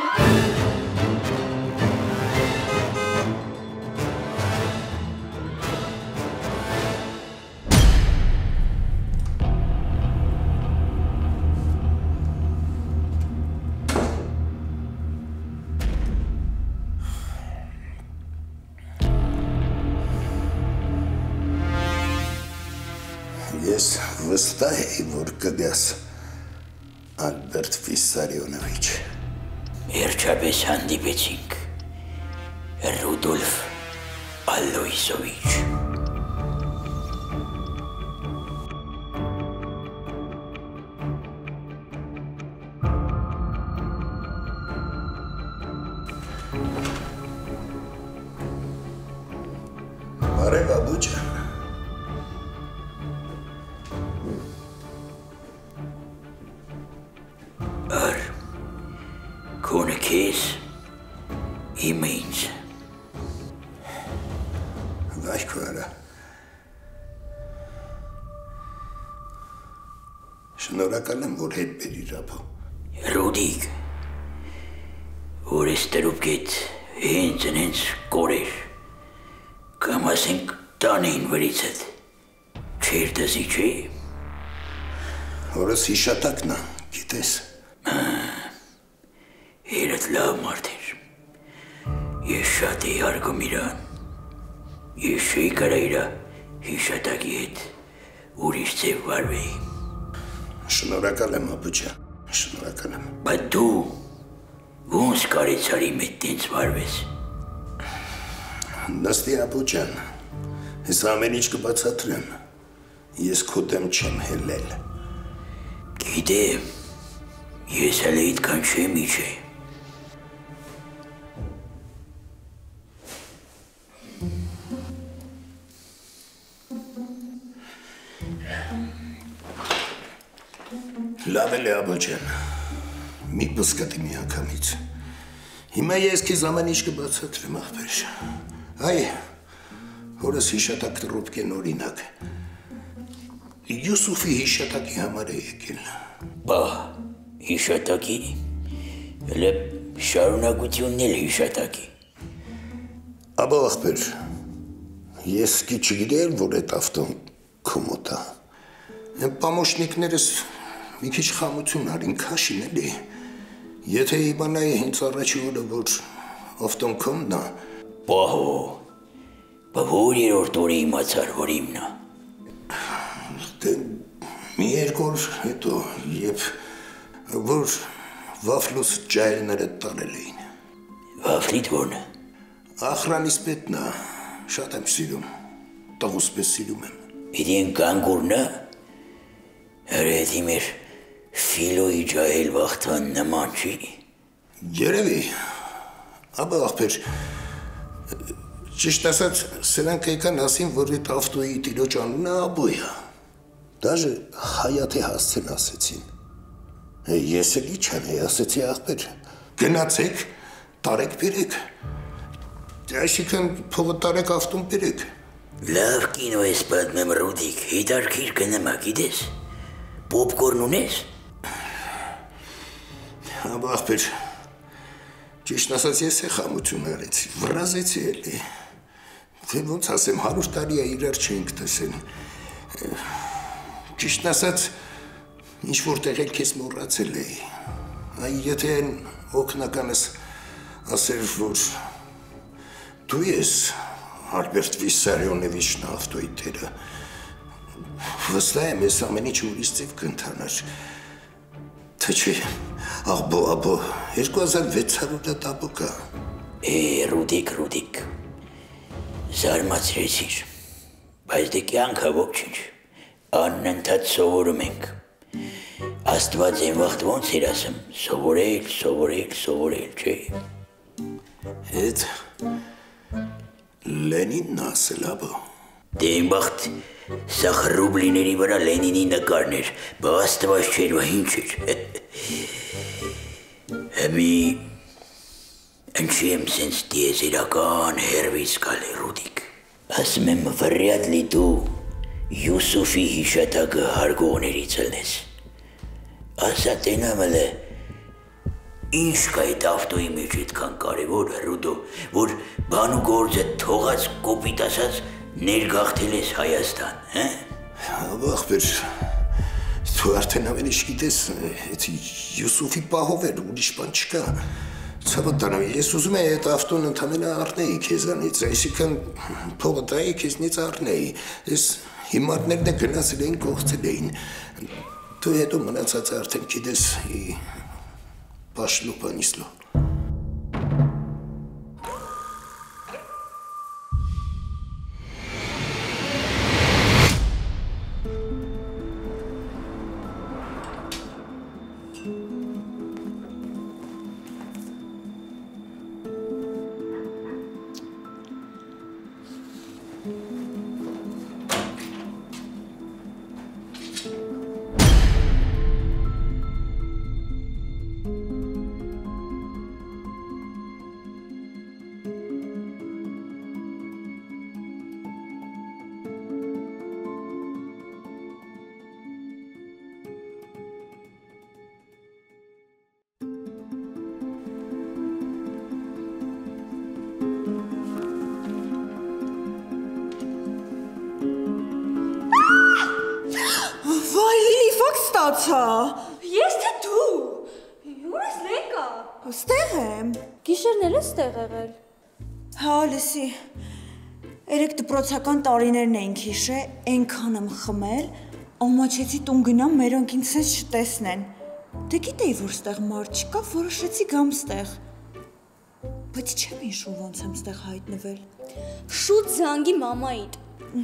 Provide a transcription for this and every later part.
Ես վստահ էի, որ կգաս Ալբերտ Վիսարյոնովիչ։ Երջապես հանդիպեցինք, Ռուդոլֆ Ալոյսովիչ։ Բարև Աբուջան։ Քոնը քեզ, իմը ինձ։ Վայ քո արա։ Շնորհակալ եմ, որ հետ բերիր ապա։ Ռուդիկ, որ ես տրուպկետ հենց կորեր, կամ ասենք տանեին վրիցդ, չեր դզի չի։ Հորս հիշատակն է, գիտես։ Երդ լավ մարդ էր, ես շատ էի հարգում իրան, ես չէի կարա իրա հիշատակի հետ ուրիշ ձև վարվեի։ Շնորհակալ եմ Աբուջան, շնորհակալ եմ։ Բայց դու ոնց կարեցար իմ հետ տենց վարվես։ Նստի Աբուջան, ես ամեն ինչ կբացատրեմ, ես քո դեմ չեմ հելել։ Գիտեմ, ես հələ այդքան չեմ իջե։ Լավ էլ է Աբոջան, մի պսկատի մի անգամից։ Հիմա ես քեզ ամեն ինչ կբացատրեմ ախպեր։ Այ, հորս հիշատակ տրուպկեն օրինակ։ Յուսուֆի հիշատակի համար է եկել։ Բա, հիշատակի, հələ շարունակությունն էլ հիշատակի։ Աբո ախպեր, ես კი չգիտեի, որ այդ ավտոն քո մոտ է։ Պամոշնիկներս մի քիչ խամություն արին քաշին էլի։ Եթե իմանայի հենց առաջի օրը, որ ավտոն քոմն է։ Պահո, բա որ երրորդ օրը իմացար, որ իմն է։ Դե մի երկու օր հետո, երբ որ Վաֆլուս ջահելները տարել էին։ Վաֆլիդ ո՞րն է։ Ախրանիս պետն է, շատ եմ սիրում, տղուս պես սիրում եմ։ Իդին կանգուրն է, հրեդի մեր Ֆիլոյի ջահել վաղթան նման չի։ Երևի, ապա ախպեր, ճիշտ ասած, սրանք եկան ասին, որ այդ ավտոյի տիրոջ անունը Աբոյ է։ Դաժե Հայաթի հասցեն ասեցին։ Ես էլի չեմ ասեցի ախպեր, գնացեք, տարեք բերեք։ Այսինքն փողը տարեք ավտոն բերեք։ Լավ կինո ես պատմեմ Ռուդիկ, հետարքիր կնմա, գիտես, պոպկորն ունես։ Ապա ախպեր, ճիշտ ասած ես է խամություն արեցի, վրազեցի էլի։ Թե ոնց ասեմ, 100 տարի է իրար չենք տեսել։ Ճիշտ ասած, ինչ-որ տեղել քեզ մոռացել էի։ Այ եթե են օգնականս ասեր, որ դու ես Ալբերտ Վիսարյոնովիչն ավտոյի տերը, վստահ եմ, ես ամեն ինչ ուրիշ ձև կընթանար։ Թե չէ, աղբո, 2600 տապո կա։ Ռուդիկ, զարմացրեցիր, բայց դե կյանքը ոչինչ, անընդհատ սովորում ենք։ Աստված այն վաղտ ոնց էր ասում, սովորել, չէ։ Հետ Լենինն ասել աբո։ Դե այն վաղտ սախ ռուբլիների վրա Լենինի նկարն էր, բա Աստված չէր, բա ինչ էր։ Հմի ընչի եմ սենց դիեզերական հերվից կալի Ռուդիկ։ Ասում եմ վրյատ լի դու Յուսուֆի հիշատակը հարգողներից ըլնես։ Ասա տենամըլը Ինչ կա այդ ավտոյի մեջ այդքան կարևոր Ռուդո, որ բան ու գործը թողած կոպիտ ասած ներգաղթել ես Հայաստան, հա? Ախպեր, դու արդեն ամեն ինչ գիտես, այդ Յուսուֆի պահով էր, ուրիշ բան չկա։ Ցավոտ ես ուզում եմ այդ ավտոն ընդամենը առնեի քեզանից, այսինքն փողը տայի քեզնից առնեի։ Ես հիմարներն գնացել էին, կողցել էին։ Դու հետո մնացածը արդեն գիտես, Пошло, понесло. Ես թե դու, յուր ես լեկա։ Ստեղ եմ։ Գիշերն էլ ես ստեղ եղել։ Հա, լսի, երեք դպրոցական տարիներն էինք հիշե, այնքան եմ խմել, ամաչեցի տուն գնամ, մերոնք ինձ սենց չտեսնեն։ Դե գիտեի, որ ստեղ մարդ չկա, որոշեցի գամ ստեղ։ Բայց չեմ հիշում ոնց եմ ստեղ հայտնվել։ Շուտ զանգի մամայիդ։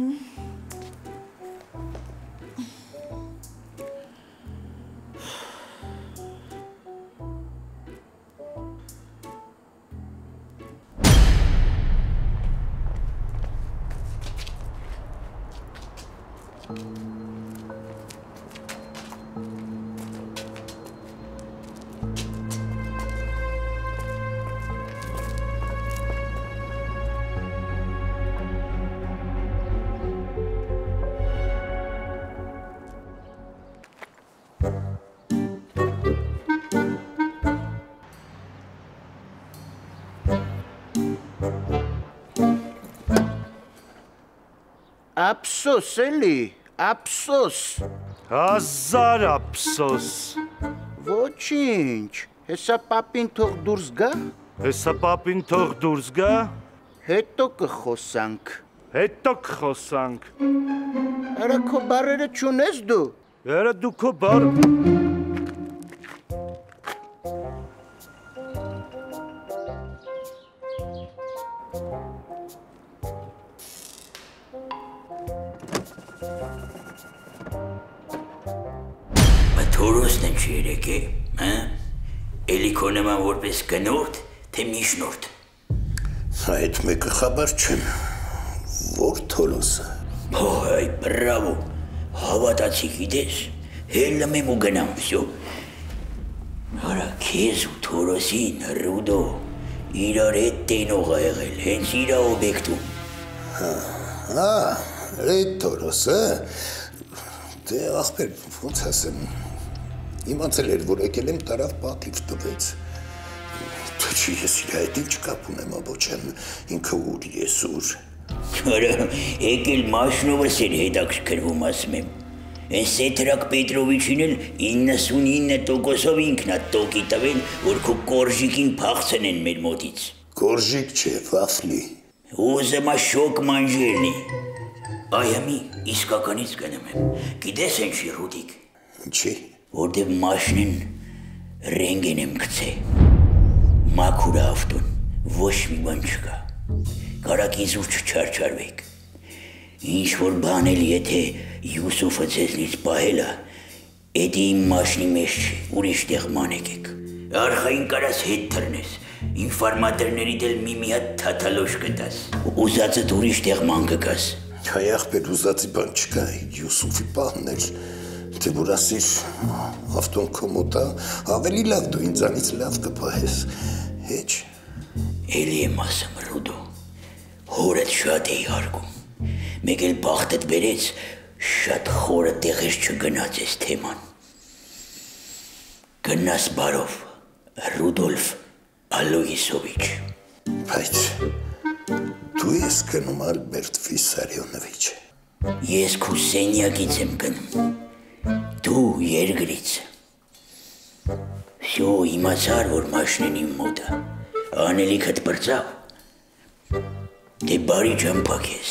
Ափսոս էլի, ափսոս։ Հազար ափսոս։ Ոչինչ, հեսա պապին թող դուրս գա։ Հեսա պապին թող դուրս գա։ Հետո կխոսանք։ Հետո կխոսանք։ Արա քո բարերը չունես դու։ Արա դու քո բար։ Թորոսն են չի երեք է, հա? Էլի քո նման որպես գնորդ, թե միջնորդ։ Այդ մեկը խաբար չեմ, որ թորոսը։ Այ, բրավո, հավատացի գիտես, հելլում եմ ու գնամ, վսյո։ Արա քեզ ու թորոսին, Ռուդո, իրար հետ տենող ա եղել, հենց իրա օբեկտում։ Հա, այդ թորոսը, դե ախպեր, ոնց ասեմ, իմացել էր, որ եկել եմ տարավ պատիվ տվեց։ Թե չի ես իր այդ ինչ կապ ունեմ աբոչեմ, ինքը ուր ես ուր։ Արա, եկել մաշնովս էր հետաքրքրվում ասում եմ։ Են Սետրակ Պետրովիչին էլ 99%-ով ինքն ա տոկի տվել, որ քո կորժիկին փախցնեն մեր մոտից։ Կորժիկ չէ, վաֆլի։ Ուզում ա շոկ մանջերնի։ Այամի, իսկականից գնում եմ, գիտես են չի Ռուդիկ։ Ինչի։ Որտև մաշնին ռենգեն եմ գցե, մաքուր ավտոն, ոչ մի բան չկա, կարակից ուր չչարչարվեք, ինչ որ բան էլ եթե Յուսուֆը ձեզնից պահել ա, էդի իմ մաշնի մեջ չի, ուրիշ տեղ մանեք եք, արխային կարաս հետ թրնես, ինֆարմատորներիդ էլ մի հատ թաթալոշ կտաս, ուզածդ ուրիշ տեղ ման կգաս։ Հայ ախպեր ուզածի բան չկա, Յուսուֆի պահն էր, թե որ ասիր ավտոն քո մոտ ա, ավելի լավ դու ինձանից լավ կպահես, հեչ։ Էլի եմ ասում, Ռուդո, հորդ շատ էի հարգում, մեկ էլ բախտդ բերեց, շատ խորը տեղեր չգնաց ես թեման։ Գնաս բարով, Ռուդոլֆ Ալոյիսովիչ։ Բայց դու ես գնում Ալբերտ Վիսարյոնովիչ։ Ես քու սենյակից եմ գնում։ Դու երկրից։ Всё, իմացար, որ մաշնեն իմ մոտ է։ Անելիքդ բրծավ։ Դե բարի ջամփակ ես։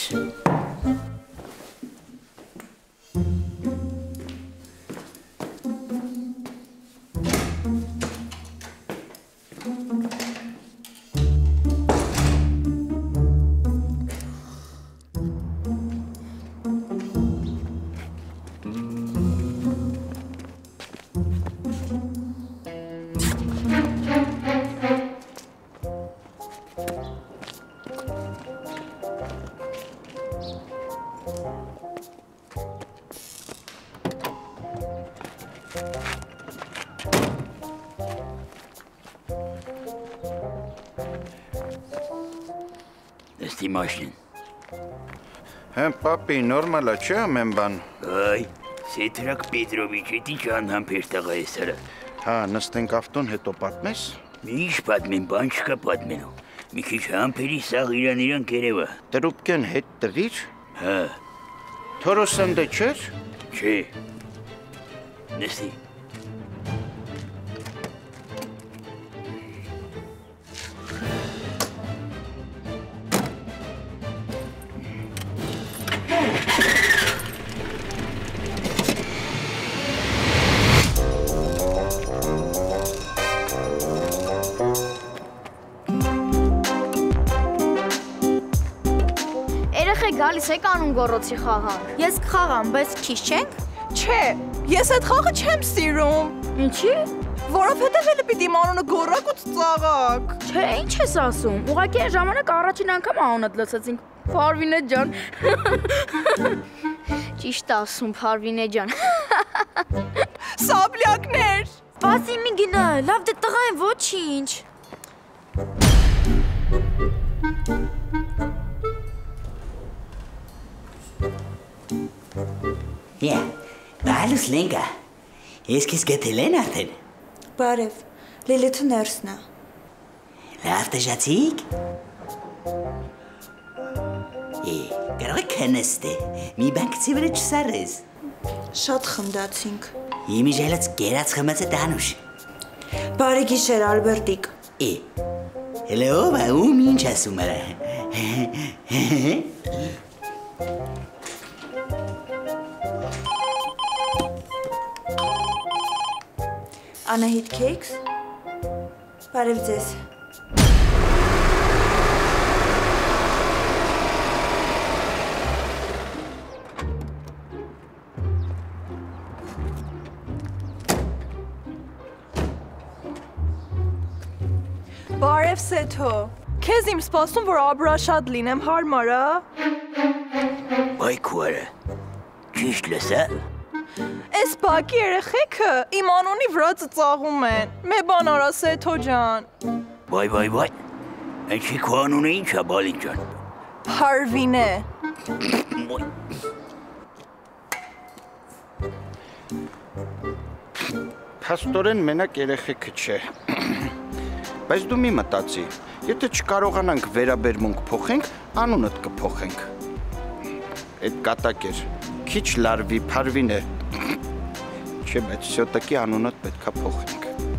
Նստի մաշին։ Հեմ պապի նորմալ է չէ ամեն բան։ Այ, Սետրակ Պետրովիչ, էդի չանհամբեր տղա ես հրա։ Հա, նստենք ավտոն, հետո պատմես։ Ինչ պատմեմ, բան չկա պատմելու։ Մի քիչ համբերի սաղ իրան կերևա։ Տրուպկեն հետ տվիր։ Հա, Թորոսանդը չէր։ չէ։ Նստի։ Գալիս եք անուն գոռոցի խաղանք։ Ես կխաղամ, բայց քիչ չենք։ Չէ, ես այդ խաղը չեմ սիրում։ Ինչի՞։ Որովհետև էլ պիտի իմ անունը գոռակ ու ծաղակ։ Չէ, ինչ ես ասում։ Ուղղակի այն ժամանակ առաջին անգամ անունդ լսեցինք։ Փարվինե ջան։ Ճիշտ ասում, Փարվինե ջան։ Սաբլյակներ։ Սպասի մի գնա, լավ դե տղա են ոչինչ։ Յա, բալուս լենգա։ Ես քեզ գտել են արդեն։ Բարև, Լիլիթը ներսն է։ Լավ դժացիք։ Կարող եք նստե, մի բան քցի վրա չսարես։ Շատ խնդացինք։ Իմի ժելած գերած խմացը տանուշ։ Բարի գիշեր, Ալբերտիկ։ Հելո, ում ինչ ասում արա։ Անահիտ քեքս։ Բարև ձեզ։ Բարև Սեթո։ Քեզ իմ սպասում, որ աբրաշատ լինեմ, հարմար է։ Բայ քուարը։ Ճիշտ լսա։ Այս բակի երեխեքը իմ անունի վրա ծծաղում են։ Մե բան արա Սեթո ջան։ Բայ։ Ինչի քո անունը ինչ է, բալին ջան։ Փարվինե։ Փաստորեն մենակ երեխեքը չէ։ Բայց դու մի մտածի, եթե չկարողանանք վերաբերմունք փոխենք, անունդ կփոխենք։ Այդ կատակ էր, քիչ լարվի, Փարվինե։ Չէ, բայց սյոտակի անունդ պետքա փոխենք։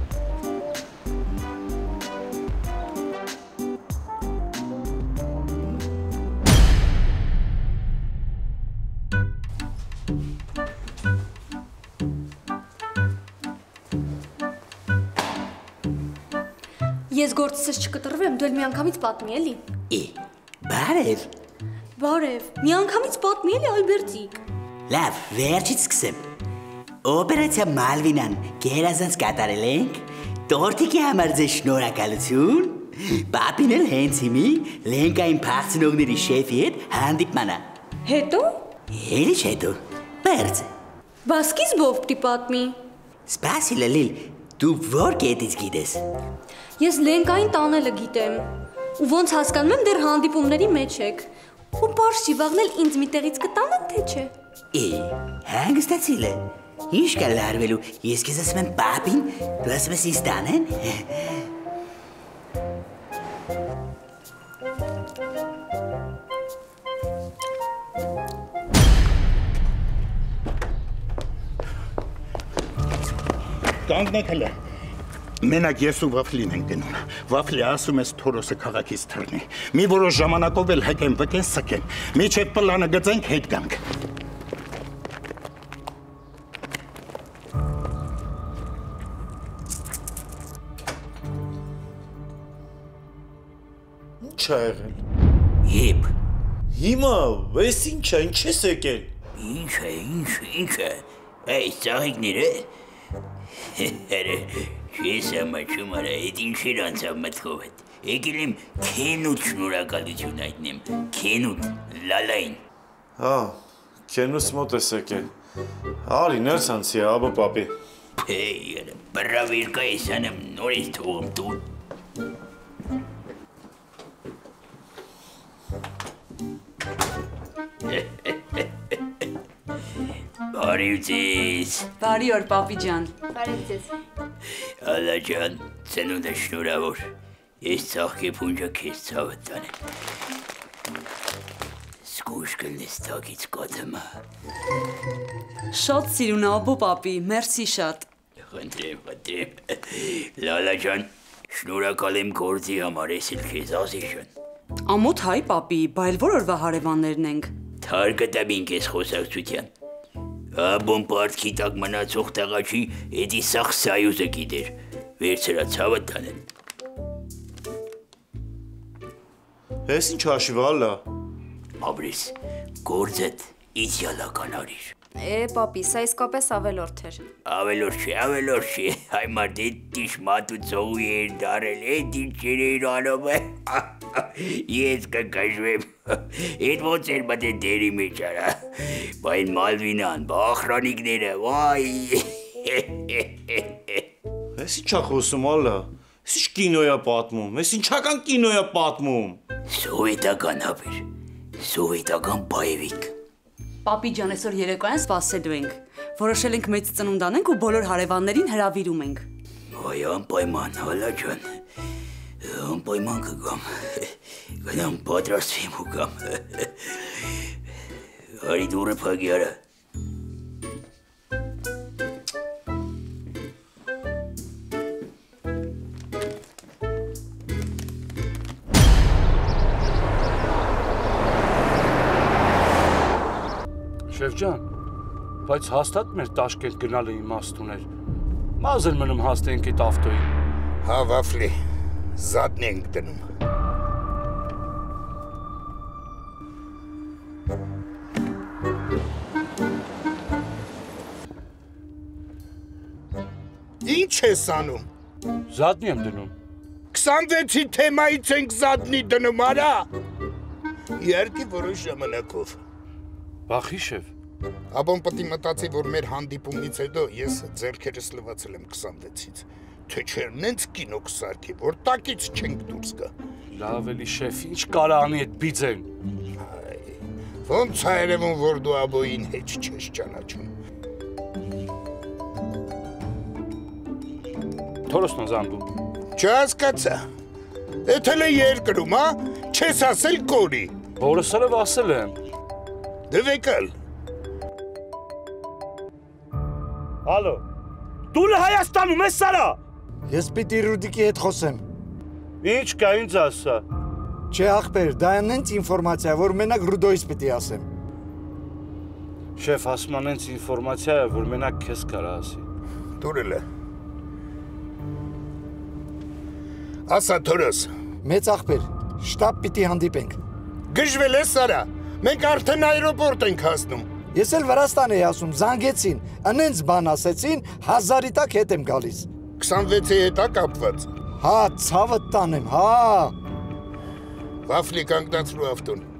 Ես գործս չկտրվեմ, դու էլ միանգամից պատմի էլի։ Բարև։ Բարև, միանգամից պատմի էլի Ալբերտիկ։ Լավ, վերջից սկսեմ։ Օպերացիա Մալվինան գերազանց կատարել ենք, տորտիկի համար ձեզ շնորհակալություն, պապին էլ հենց հիմի Լենկային փախցնողների շեֆի հետ հանդիպման է։ Հետո։ Էլի հետո, բերձ։ Բա սկիզբով պիտի պատմի։ Սպասի Լիլ, դու որ կետից գիտես։ Ես Լենկային տանելը գիտեմ։ Ու ոնց հասկանում եմ, դեռ հանդիպումների մեջ եք։ Ու բարձ չի վաղնել ինձ մի տեղից կտանեն, թե չէ։ Հանգստացիլ է։ Ինչ կա լարվելու, ես քեզ ասում եմ պապին, դու ասում ես ինձ տանեն։ Կանգնեք հələ։ Մենակ ես ու Վաֆլին ենք գնում։ Վաֆլի ասում ես Թորոսը քաղաքից թռնի։ Մի որոշ ժամանակով էլ հեկեն վկեն սկեն։ Միջև պլանը գծենք հետ գանք։ Ինչ ա եղել։ Եփ։ Հիմա, ես ինչ է, ինչ ես եկել։ Ինչ է։ Այս ծաղիկները։ Ես ամաչում արա, այդ ինչեր անցավ մտքով հետ։ Եկել եմ քենուտ շնորհակալություն հայտնեմ, քենուտ, լալային։ Հա, քենուս մոտ ես եկել։ Արի, ներս անցի, աբա պապի։ Երա, բրավիրկա ես անեմ, նորից թողում տուն։ Բարի ուծիս։ Բարի օր, պապի ջան։ Բարի ձեզ։ Ալա ջան, ծնունդը շնորհավոր։ Ես ծաղկի փունջը քեզ ցավը տանեմ։ Սկուշ կլնես տակից կոթմը։ Շատ սիրուն աբո պապի, մերսի շատ։ Խնդրեմ։ Լալա ջան, շնորհակալ եմ գործի համար, ես էլ քեզ ազիժան։ Ամոթ հայ պապի, բայլ որ օրվա հարևաններն ենք։ Թարգտաբին քեզ խոսակցության։ Աբոն պարտքի տակ մնացող տղաչի էդի սաղ սայուզը գիտեր, վերցրա ցավը տանեն։ Ես ինչ հաշիվալա։ Ապրես, գործդ իդեալական արիր։ Պապի, սա իսկապես ավելորդ էր։ Ավելորդ չի, հայ մարդի տիշմատ ու ծողու էր դարել, էդ ինչեր էր անում է։ Ես կկաշվեմ, էդ ոնց էր մտե դերի մեջ արա, բայն Մալվինան, բախրանիկները, վայ։ Ես ինչ ա խոսում ալա, ես ինչ կինոյա պատմում, ես ինչական կինոյա պատմում։ Սովետական ապեր, սովետական բայևիկ։ Պապի ջան, այսօր երեկոյան սպասելու ենք։ Որոշել ենք մեծ ծնունդ անենք ու բոլոր հարևաններին հրավիրում ենք։ Այ անպայման, հալա ջան, անպայման կգամ, գնամ պատրաստվեմ ու գամ։ Արի դուրը փակի արա։ Շեֆ ջան, բայց հաստատ մեր Տաշկենտ գնալը իմաստ ուներ։ Մազր մնում հասնենք այդ ավտոյին։ Հա, Վաֆլի, զադն ենք դնում։ Ինչ ես անում։ Զադնի եմ դնում։ 26-ի թեմայից ենք զադնի դնում, արա։ Իհարկե որոշ ժամանակով։ Բախի շեֆ։ Աբոն պտի մտածի, որ մեր հանդիպումից հետո ես ձեռքերս լվացել եմ 26-ից։ Թե չէր նենց կինո կսարքի, որ տակից չենք դուրս գա։ Լավ էլի շեֆ, ինչ կարա անի այդ բիձեն։ Ոնց ա երևում, որ դու աբոյին հեչ չես ճանաչում։ Թորոսն է զանդում։ Չհասկացա։ Էդ էլ է երկրում, հա, չես ասել կորի։ Որսերը ասել եմ։ Դվեկալ։ Ալո, դու Հայաստանում ես սարա։ Ես պիտի Ռուդիկի հետ խոսեմ։ Ինչ կա ինձ ասա։ Չէ ախպեր, դա նենց ինֆորմացիա, որ մենակ Ռուդոյից պիտի ասեմ։ Շեֆ, ասում անենց ինֆորմացիա է, որ մենակ քեզ կարա ասի։ Դուրել է։ Ասա Թորոս։ Մեծ ախպեր, շտապ պիտի հանդիպենք։ Գժվել է սարա, մենք արդեն այրոպորտ ենք հասնում։ Ես էլ Վրաստան էի ասում, զանգեցին, ընենց բան ասեցին, 1000-ի տակ հետ եմ գալիս։ 26-ի հետ է կապված։ Հա, ցավը տանեմ, հա։ Վաֆլի կանգնացրու ավտոն։